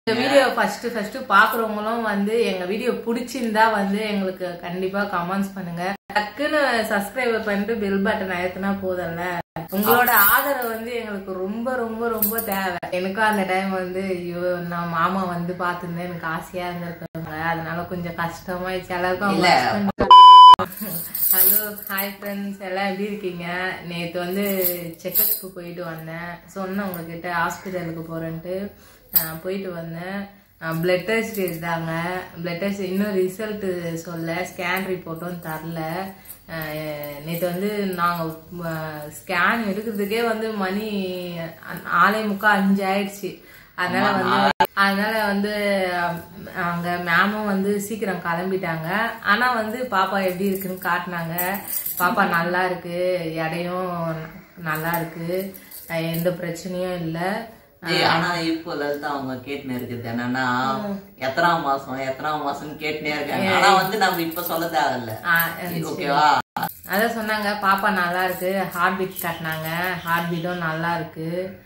இந்த video first பாக்குறவங்களும் வந்து எங்க வீடியோ பிடிச்சிருந்தா வந்து எங்களுக்கு கண்டிப்பா கமெண்ட்ஸ் பண்ணுங்க. டக்குன்னு சப்ஸ்கிரைபர் பண்ணிட்டு பெல் பட்டன் அழுத்தினா போதல்ல. உங்களோட ஆதரவு வந்து எங்களுக்கு ரொம்ப ரொம்ப ரொம்ப தேவை. எனக்கும் அந்த டைம் வந்து ஐயோ நான் மாமா வந்து பாத்துருந்தேன் எனக்கு ஆசையா இருந்திருக்காங்க. அதனால கொஞ்சம் கஷ்டமாயிடுச்சு எல்லாருக்கும். ஹலோ ஹாய் ஃப்ரெண்ட்ஸ், எல்லாம் எப்படி இருக்கீங்க? நேற்று வந்து செக்கப்புக்கு போயிட்டு வந்தேன். சொன்னேன் உங்ககிட்ட ஹாஸ்பிட்டலுக்கு போறேன்ட்டு. போயிட்டு வந்தேன். பிளட் டெஸ்ட் எடுத்தாங்க. பிளட் டெஸ்ட் இன்னும் ரிசல்ட் சொல்ல, ஸ்கேன் ரிப்போர்ட்டும் தரல. நேற்று வந்து நாங்கள் ஸ்கேன் எடுக்கிறதுக்கே வந்து மணி 4:45 ஆயிடுச்சு. அதனால வந்து அங்க மேமும் வந்து சீக்கிரம் கிளம்பிட்டாங்க. ஆனா வந்து பாப்பா எப்படி இருக்குன்னு காட்டினாங்க. பாப்பா நல்லா இருக்கு, எடையும் நல்லா இருக்கு, எந்த பிரச்சனையும் இல்ல. ஆனா இப்போ அவங்க கேட்டுனே இருக்குது என்னன்னா எத்தனாம் மாசம் கேட்டுனே இருக்காங்க. ஆனா வந்து நம்ம இப்ப சொல்ல தேவையில்ல. ஓகேவா? அதான் சொன்னாங்க பாப்பா நல்லா இருக்கு. ஹார்ட் பீட் காட்டினாங்க. ஹார்ட் பீட்டும் நல்லா இருக்கு,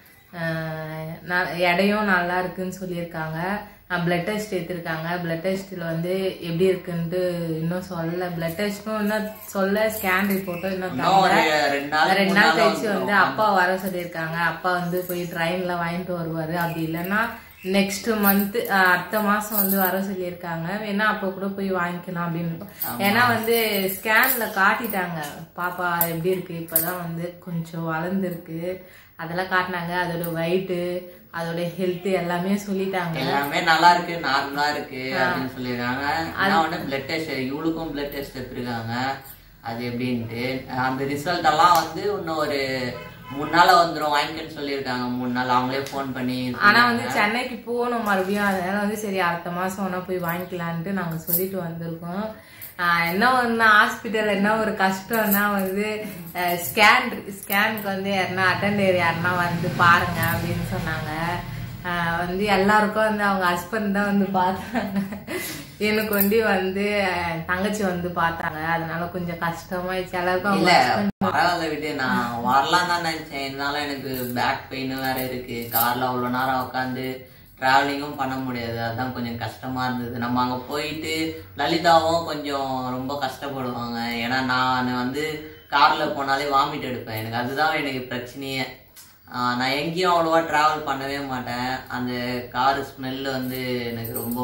எடையும் நல்லா இருக்குன்னு சொல்லியிருக்காங்க. பிளட் டெஸ்ட் எடுத்திருக்காங்க. பிளட் டெஸ்ட்ல வந்து எப்படி இருக்குன்ட்டு இன்னும் சொல்ல. பிளட் டெஸ்டும் இன்னும் சொல்ல, ஸ்கேன் ரிப்போர்ட்டும் இன்னும் 2 நாள் கழிச்சு வந்து அப்பா வர சொல்லியிருக்காங்க. அப்பா வந்து போய் ட்ரெயின்ல வாங்கிட்டு வருவாரு. அப்படி இல்லைன்னா நெக்ஸ்ட் மந்த் அடுத்த மாசம் வந்து வர சொல்லியிருக்காங்க. வேணா அப்ப கூட போய் வாங்கிக்கலாம் அப்படின்னு. ஏன்னா வந்து ஸ்கேன்ல காட்டிட்டாங்க பாப்பா எப்படி இருக்கு, இப்பதான் வந்து கொஞ்சம் வளர்ந்துருக்கு, அதெல்லாம் காட்டினாங்க. அதோட வெயிட்டு, அதோட ஹெல்த் எல்லாமே சொல்லிட்டாங்க. எல்லாமே நல்லா இருக்கு, நார்மலா இருக்கு அப்படின்னு சொல்லிருக்காங்க. பிளட் டெஸ்ட், இவளுக்கும் பிளட் டெஸ்ட் எடுத்திருக்காங்க. அது எப்படின்ட்டு அந்த ரிசல்ட் எல்லாம் வந்து இன்னும் ஒரு 3 நாள் வந்துடும், வாங்கிக்கன்னு சொல்லியிருக்காங்க. 3 நாள் அவங்களே போன் பண்ணி. ஆனா வந்து சென்னைக்கு போகணும் மறுபடியும். அதனால வந்து சரி அடுத்த மாசம் வேணா போய் வாங்கிக்கலான்ட்டு நாங்க சொல்லிட்டு வந்திருக்கோம். என்ன ஒண்ணு ஹாஸ்பிட்டல் என்ன ஒரு கஷ்டம்னா வந்து ஸ்கேனுக்கு வந்து யாருன்னா அட்டெண்டர் யாருன்னா வந்து பாருங்க அப்படின்னு சொன்னாங்க. வந்து எல்லாருக்கும் வந்து அவங்க ஹஸ்பண்ட் தான் வந்து பார்த்தாங்க. எனக்கு வந்து தங்கச்சி வந்து பார்த்தாங்க. அதனால கொஞ்சம் கஷ்டமாயிடுச்சு எல்லாருக்கும். இல்ல பரவாயில்ல விட்டு, நான் வரலாம் தான் நினைச்சேன். இருந்தாலும் எனக்கு பேக் பெயின் வேற இருக்கு. கார்ல அவ்வளவு நேரம் உட்காந்து டிராவலிங்கும் பண்ண முடியாது. அதுதான் கொஞ்சம் கஷ்டமா இருந்தது. நம்ம அங்க போயிட்டு லலிதாவும் கொஞ்சம் ரொம்ப கஷ்டப்படுவாங்க. ஏன்னா நான் வந்து கார்ல போனாலே வாமிட் எடுப்பேன். எனக்கு அதுதான் எனக்கு பிரச்சனையே. நான் எங்கேயும் அவ்வளோவா டிராவல் பண்ணவே மாட்டேன். அந்த கார் ஸ்மெல்லு வந்து எனக்கு ரொம்ப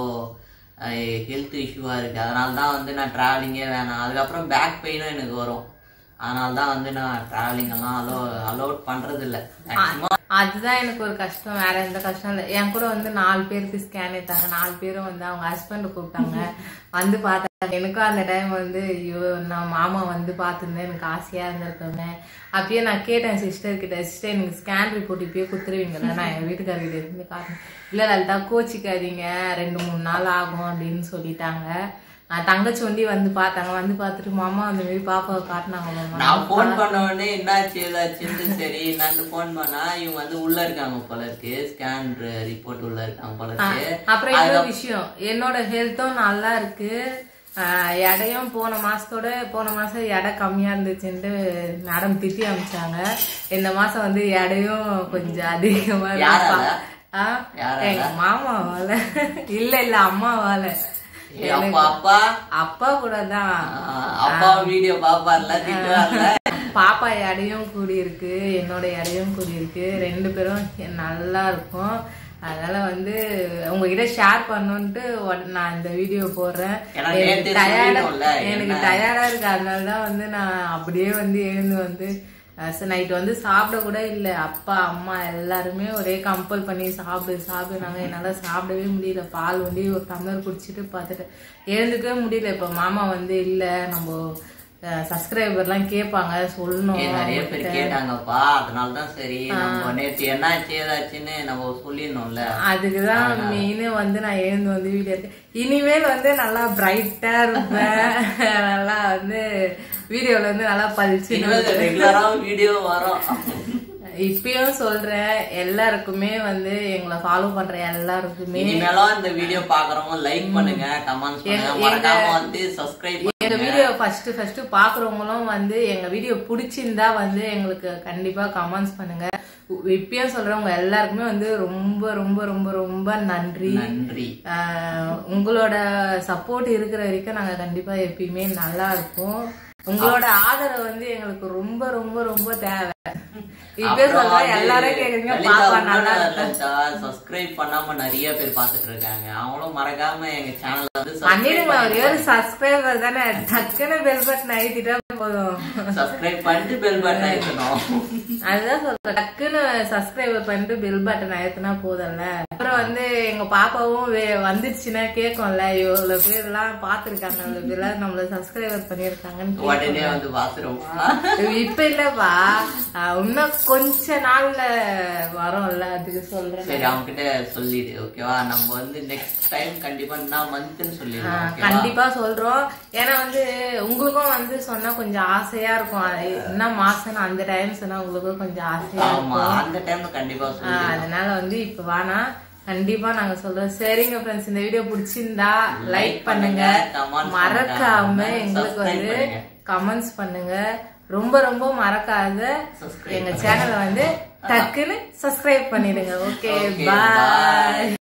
ஹெல்த் இஷ்யூவா இருக்கு. அதனால தான் வந்து நான் டிராவலிங்கே வேணாம். அதுக்கப்புறம் பேக் பெயினும் எனக்கு வரும். அதனால தான் வந்து நான் டிராவலிங் எல்லாம் அலோட் பண்றது இல்லை. அதுதான் எனக்கு ஒரு கஷ்டம், வேற எந்த கஷ்டம் இல்லை. என் கூட வந்து 4 பேருக்கு ஸ்கேன் எடுத்தாங்க. 4 பேரும் வந்து அவங்க ஹஸ்பண்ட் கூப்பிட்டாங்க வந்து பார்த்தாங்க. எனக்கும் அந்த டைம் வந்து ஐயோ நான் மாமா வந்து பார்த்துருந்தேன் எனக்கு ஆசையா இருந்திருக்கோங்க. அப்பயே நான் கேட்டேன் சிஸ்டர் கிட்ட, சிஸ்டர் எனக்கு ஸ்கேன் ரிப்போர்ட் இப்பயே கொடுத்துருவீங்களா, நான் எங்க வீட்டுக்காரர்கிட்ட இருந்து காட்டினேன். இல்ல லலிதா கோச்சிக்காதீங்க, 2-3 நாள் ஆகும் அப்படின்னு சொல்லிட்டாங்க. தங்கச்சி வந்து பார்த்தாங்க. வந்து பார்த்துட்டு மாமா அந்த மாதிரி பாப்பாவை காட்டினாங்க. நான் போன் பண்ண உடனே என்னாச்சு ஏதாச்சுன்னு சரி நான் போன் பண்ணா இவங்க வந்து உள்ள இருக்காங்க போல இருக்கு, ஸ்கேன் ரிப்போர்ட் உள்ள இருக்காங்க போல இருக்கு. அப்புறம் இன்னொரு விஷயம், என்னோட ஹெல்த்தும் நல்லா இருக்கு. எடையும் போன மாசம் எடை கம்மியா இருந்துச்சுன்ட்டு மேடம் திட்டி அமிச்சாங்க. இந்த மாசம் வந்து எடையும் கொஞ்சம் அதிகமா இருக்கு. எங்க மாமாவால இல்ல அம்மாவால. அப்பா கூட தான். அப்பா வீடியோ பாப்பார்ல, திட்டுவார்ல. பாப்பா எடையும் கூடி இருக்கு, என்னோட எடையும் கூடி இருக்கு. 2 பேரும் நல்லா இருக்கும். அதனால வந்து உங்ககிட்ட ஷேர் பண்ணணும்ட்டு நான் இந்த வீடியோ போடுறேன். எனக்கு டயர்டா இருக்கு. அதனாலதான் வந்து நான் அப்படியே வந்து எழுந்து வந்து நைட் வந்து சாப்பிட கூட இல்லை. அப்பா அம்மா எல்லாருமே ஒரே கம்பல் பண்ணி சாப்பிடுனாங்க. என்னால சாப்பிடவே முடியல. பால் வந்து ஒரு டம்ளர் குடிச்சிட்டு பார்த்துட்டு எழுந்துக்கவே முடியல. இப்ப மாமா வந்து இல்ல நம்ம சப்ஸ்கிரைபர்லாம் கேட்பாங்க, சொல்லணும். நிறைய பேர் கேட்டாங்கப்பா. அதனாலதான் சரி நம்ம நேற்று என்னாச்சு ஏதாச்சுன்னு நம்ம சொல்லிடணும்ல. அதுக்குதான் மெயின் வந்து நான் எழுந்து வந்து வீடியோ இருக்கேன். இனிமேல் வந்து நல்லா பிரைட்டா இருப்பேன். நல்லா வந்து வீடியோல வந்து நல்லா பழிச்சு ரெகுலரா வீடியோ வரும். இப்பயும் சொல்றேன் எல்லாருக்குமே வந்து எங்களை ஃபாலோ பண்ற எல்லாருக்குமே இனிமேலும் இந்த வீடியோ பாக்குறவங்க லைக் பண்ணுங்க, கமெண்ட்ஸ் பண்ணுங்க, மறக்காம வந்து சப்ஸ்கிரைப் எங்க வீடியோ ஃபர்ஸ்ட் பாக்குறவங்களும் வந்து எங்க வீடியோ பிடிச்சிருந்தா வந்து எங்களுக்கு கண்டிப்பா கமெண்ட்ஸ் பண்ணுங்க. இப்பயும் சொல்றவங்க எல்லாருக்குமே வந்து ரொம்ப ரொம்ப ரொம்ப ரொம்ப நன்றி. உங்களோட சப்போர்ட் இருக்கிற வரைக்கும் நாங்க கண்டிப்பா எப்பயுமே நல்லா இருப்போம். உங்களோட ஆதரவு வந்து எங்களுக்கு ரொம்ப ரொம்ப ரொம்ப தேவை. இப்ப சொல்றேன், எல்லாரும் கேக்குறீங்க பாப்பா நல்லா சப்ஸ்கிரைப் பண்ணாம நிறைய பேர் பாத்துட்டு இருக்காங்க. அவங்களும் மறக்காம எங்க சேனல்ல வந்து பண்ணிடுங்க. ஒரே ஒரு சப்ஸ்கிரைபர் தானே, டக்குன்னு பெல் பட்டன் அழுத்திட்டா போதும். சப்ஸ்கிரைப் பண்ணிட்டு பெல் பட்டன் அழுத்தணும். அதுதான் சொல்றேன், டக்குன்னு சப்ஸ்கிரைபர் பண்ணிட்டு பெல் பட்டன் அழுத்தினா போதும்ல. அப்புறம் வந்து எங்க பாப்பாவும் வந்துருச்சுன்னா கேட்கும்ல, இவ்வளவு பேர் எல்லாம் பாத்துருக்காங்க, இவ்வளவு பேர் எல்லாம் நம்மள சப்ஸ்கிரைபர் பண்ணிருக்காங்கன்னு உடனே வந்து பாத்துருவோமா? இப்ப இல்லப்பா, இன்னும் கொஞ்ச நாள்ல வரோம்ல, அதுக்கு சொல்றேன். சரி, அவங்க கிட்ட சொல்லிடு, ஓகேவா? நம்ம வந்து நெக்ஸ்ட் டைம் கண்டிப்பா நான் மந்த்னு சொல்லிடுவோம். கண்டிப்பா சொல்றோம். ஏன்னா வந்து உங்களுக்கும் வந்து சொன்னா கொஞ்சம் ஆசையா இருக்கும். என்ன மாசம் அந்த டைம் சொன்னா உங்களுக்கும் கொஞ்சம் ஆசையா இருக்கும். அந்த டைம் கண்டிப்பா சொல்லுவோம். அதனால வந்து இப்ப வேணா, கண்டிப்பா நாங்க சொல்றோம். சரிங்க ஃப்ரெண்ட்ஸ், இந்த வீடியோ பிடிச்சிருந்தா லைக் பண்ணுங்க, மறக்காம எங்களுக்கு வந்து கமெண்ட்ஸ் பண்ணுங்க. ரொம்ப ரொம்ப மறக்காத எங்க சேனலை வந்து டக்குன்னு சப்ஸ்கிரைப் பண்ணிடுங்க. ஓகே, பாய்.